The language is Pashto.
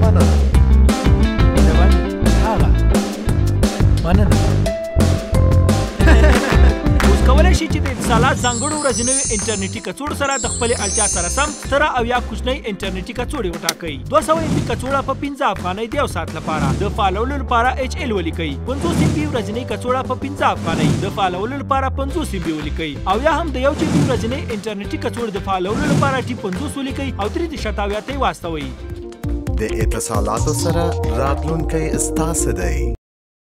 مننه. اوس کولی شئ چې د اتصالات ځانګړو ورځنیو انټرنیټي کڅوړو سره د خپلې اړتیا سره سم ستره او یا کوچنۍ انټرنیټي کڅوړې وټاکئ. 200 MB کڅوړه په 15 افغانۍ د 1 ساعت لپاره. د فالولو لپاره HL ولیکئ. 50 MB ورځنۍ کڅوړه په 15 افغانۍ. د فالولو لپاره 50 MB ولیکئ. او یا هم د 1 GB ورځنۍ انټرنیټي کڅوړې د فالولو لپاره T50 ولیکئ او 3.7 ته واستوئ. د اتصالاتو سره راتلونکی ستاسو دی.